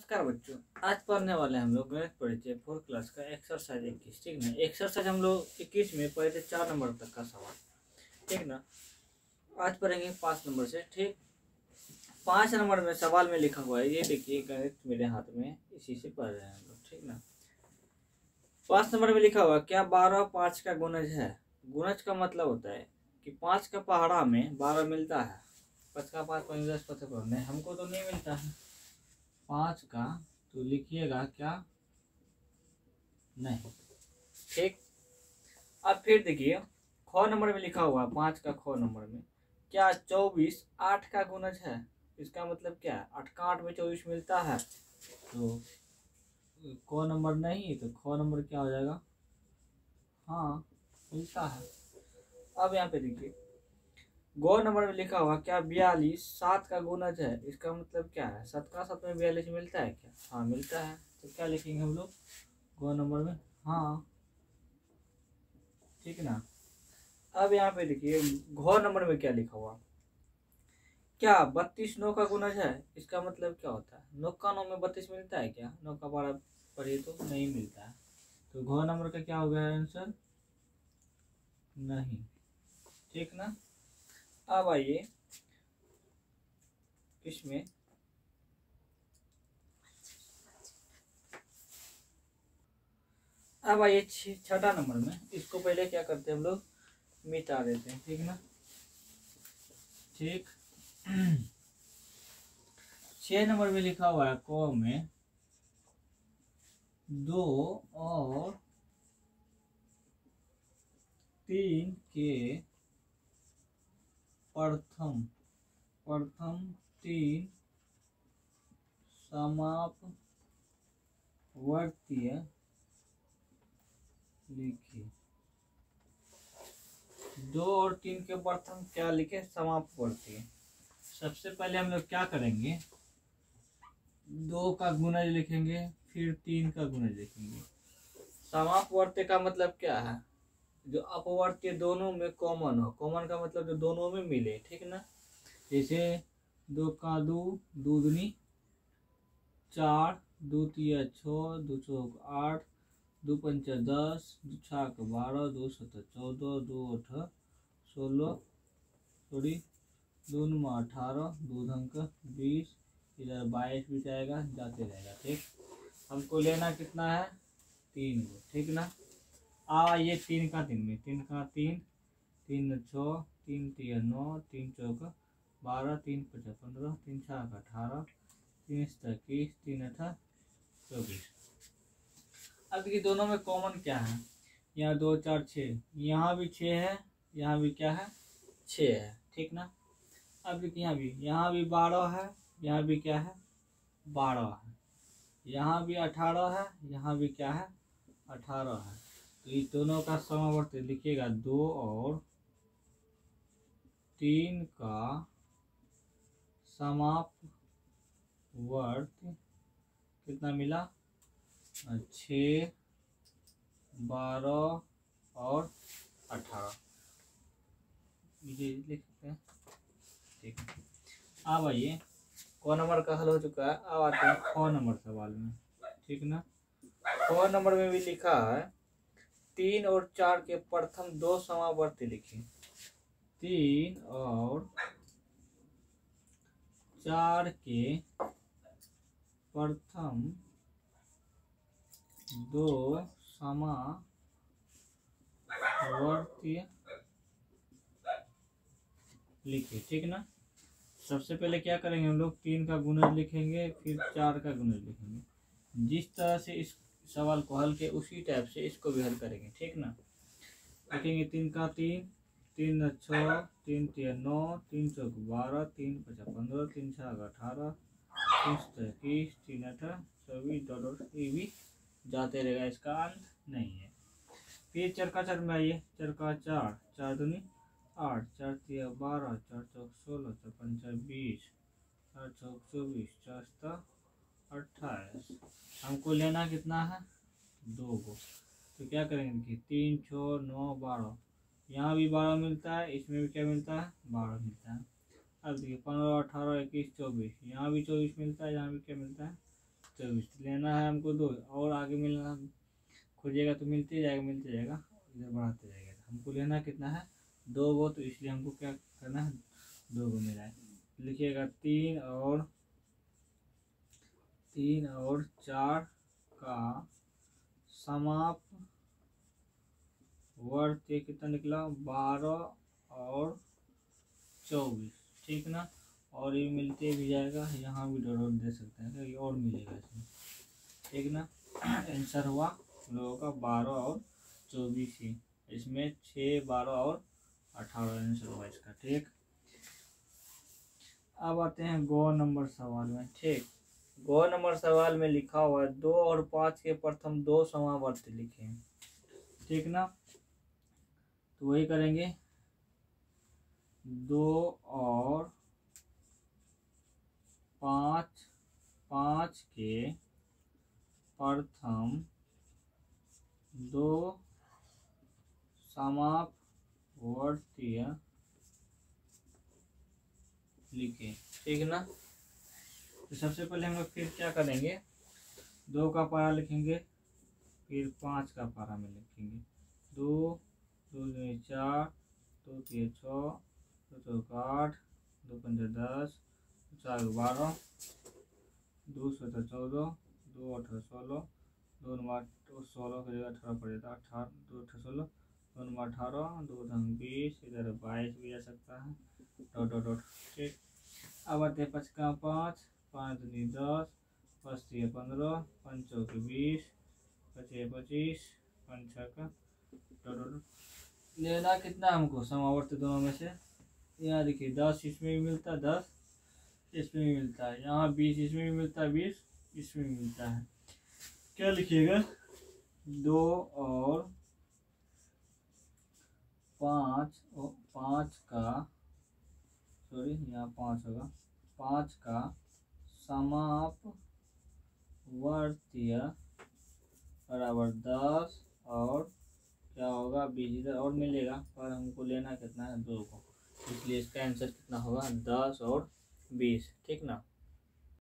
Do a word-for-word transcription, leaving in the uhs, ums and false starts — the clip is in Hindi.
नमस्कार बच्चों, आज पढ़ने वाले हम लोग गणित परिचय फोर्थ क्लास का एक्सरसाइज इक्कीस। ठीक ना। एक्सरसाइज हम लोग इक्कीस में पढ़े थे चार नंबर तक का सवाल। ठीक ना। आज पढ़ेंगे पाँच नंबर से। ठीक, पाँच नंबर में सवाल में लिखा हुआ है, ये देखिए गणित मेरे हाथ में, इसी से पढ़ रहे हैं हम लोग। ठीक ना। पाँच नंबर में लिखा हुआ क्या बारह पाँच का गुणज है। गुणज का मतलब होता है कि पाँच का पहाड़ा में बारह मिलता है। पाँच का पाँच पाँच दस पता नहीं, हमको तो नहीं मिलता है पाँच का, तो लिखिएगा क्या नहीं। ठीक, अब फिर देखिए ख नंबर में लिखा हुआ है पाँच का ख नंबर में क्या चौबीस आठ का गुणज है। इसका मतलब क्या है, आठ का आठ में चौबीस मिलता है, तो क नंबर नहीं तो ख नंबर क्या हो जाएगा, हाँ मिलता है। अब यहाँ पे देखिए गौ नंबर में लिखा हुआ क्या बयालीस सात का गुणज है। इसका मतलब क्या है, सात का सात में बयालीस मिलता है क्या, हाँ मिलता है। तो क्या लिखेंगे हम लोग गौ नंबर में, हाँ। ठीक ना। अब यहाँ पे देखिए घ नंबर में क्या लिखा हुआ, क्या बत्तीस नौ का गुणज है। इसका मतलब क्या होता है, नौ का नौ में बत्तीस मिलता है क्या, नौ का बारह पढ़िए तो नहीं मिलता है। तो घ नंबर का क्या हो गया आंसर, नहीं। ठीक ना। अब आइए इसमें अब आइए छठा नंबर में, इसको पहले क्या करते हैं हम लोग मिटा देते हैं। ठीक ना। ठीक, छह नंबर में लिखा हुआ है क में दो और तीन के प्रथम प्रथम तीन समापवर्तीय लिखिए। दो और तीन के प्रथम क्या लिखे, समापवर्तीय। सबसे पहले हम लोग क्या करेंगे, दो का गुणज लिखेंगे, फिर तीन का गुणज लिखेंगे। समापवर्तीय का मतलब क्या है, जो अपवर्तीय दोनों में कॉमन हो। कॉमन का मतलब जो दोनों में मिले। ठीक ना। जैसे दो का दो दो दूनी चार, दो तिया छः, दो चौक आठ, दो पंचा दस, दो छाक बारह, दो सत्तर चौदह, दो अठ सोलह, सॉरी दो नुमा अठारह, दो धंक बीस, इधर बाईस भी जाएगा, जाते रहेगा। ठीक, हमको लेना कितना है, तीन को। ठीक ना। आ ये तीन का तीन में, तीन का तीन, तीन छः, तीन तिया नौ, तीन चौक बारह, तीन पचास पंद्रह, तीन छाक अठारह, तीन इक्कीस, तीन अठा चौबीस। अब देखिए दोनों में कॉमन क्या है, यहाँ दो चार छः, यहाँ भी छः है, यहाँ भी क्या है छः है। ठीक ना। अब देखिए यहाँ भी यहाँ भी बारह है, यहाँ भी क्या है बारह है, यहाँ भी अठारह है, यहाँ भी क्या है अठारह है। तो ये दोनों का समावर्ती लिखिएगा, दो और तीन का समापवर्ती कितना मिला, छः, बारह और अठारह, ये लिख सकते हैं। ठीक, अब आइए क नंबर का हल हो चुका है। अब आते हैं ख नंबर सवाल में। ठीक ना। ख नंबर में भी लिखा है तीन और चार के प्रथम दो समावर्ती लिखिए। तीन और चार के प्रथम दो समावर्ती लिखिए। ठीक ना। सबसे पहले क्या करेंगे हम लोग, तीन का गुणज लिखेंगे, फिर चार का गुणज लिखेंगे। जिस तरह से इस सवाल को हल के उसी टाइप से इसको भी हल करेंगे। ठीक ना। लिखेंगे तीन का तीन, तीन छः, तीन तीन नौ, तीन चौक बारह, तीन पचास पंद्रह, तीन छः अठारह, तीन इक्कीस, तीन अठारह चौबीस, डॉलर ये भी जाते रहेगा, इसका अंत नहीं है। फिर चार का चार में आइए, चार का चार, चार दूनी आठ, चार तिया बारह, चार चौक सोलह, चार पंचा बीस, चार चौक चौबीस, चार सता अट्ठाईस। हमको लेना कितना है, दो को। तो क्या करेंगे कि तीन छः नौ बारह, यहाँ भी बारह मिलता है, इसमें भी क्या मिलता है बारह मिलता है। अब देखिए पंद्रह अठारह इक्कीस चौबीस, यहाँ भी चौबीस मिलता है, यहाँ भी क्या मिलता है चौबीस लेना है हमको दो, और आगे मिलना खोजिएगा तो मिलते जाएगा मिलते जाएगा, इधर बढ़ाते जाएगा। हमको लेना कितना है, दो गो, तो इसलिए हमको क्या करना है, दो गो मिला है। लिखिएगा तीन और तीन और चार का समाप वर्त ये कितना निकला, बारह और चौबीस, ठीक ना। और ये मिलते भी जाएगा, यहाँ भी डॉट दे सकते हैं, ये और मिलेगा इसमें, ठीक ना। आंसर हुआ हम लोगों का बारह और चौबीस ही, इसमें छः बारह और अठारह आंसर हुआ इसका, ठीक। अब आते हैं गौ नंबर सवाल में, ठीक। गौ नंबर सवाल में लिखा हुआ है दो और पाँच के प्रथम दो समावर्त लिखे, ठीक ना। तो वही करेंगे, दो और पाँच पाँच के प्रथम दो समापवर्तीय लिखे, ठीक ना। तो सबसे पहले हम लोग फिर क्या करेंगे, दो का पारा लिखेंगे, फिर पाँच का पारा में लिखेंगे, दो दो दूनी चार, दो तीन छः, दो चौक आठ, दो पंद्रह दस, चार बारह, दो सत्रह चौदह, दो अठारह सोलह, दो नंबर सोलह का जगह अठारह पड़ जाता है, अठारह दो अठारह सोलह, दो नंबर अठारह, दो ढंग बीस, इधर बाईस भी जा सकता है, डॉट डॉट डॉट, ठीक। अब आते हैं पचका पाँच, पाँच दूनी दस, पाँच तीन पंद्रह, पाँच चौक बीस, पचे पच्चीस, पाँच छः का डॉट डॉट। लेना कितना हमको समावर्त दोनों में से, यहाँ देखिए दस इसमें भी मिलता है, दस इसमें भी मिलता है, यहाँ बीस इसमें भी मिलता है, बीस इसमें भी मिलता है। क्या लिखिएगा, दो और पाँच पाँच का सॉरी यहाँ पाँच होगा, पाँच का समापवर्तीय बराबर दस और क्या होगा बीस, इधर और मिलेगा, पर हमको लेना कितना है, दो को, इसलिए इसका आंसर कितना होगा, दस और बीस, ठीक ना।